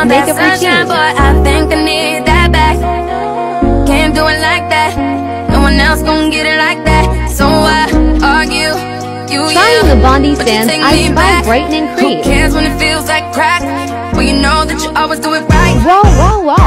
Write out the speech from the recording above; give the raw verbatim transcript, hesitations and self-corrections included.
makeup routine. But I think I need that back. Can't do it like that. No one else gon' get it like that. So I argue. You, Trying yeah, the Bondi but you Sands take Ice me Five back. Brightening Cream. Who cares when it feels like crack? Well, you know that you always do it right. Whoa, whoa, whoa.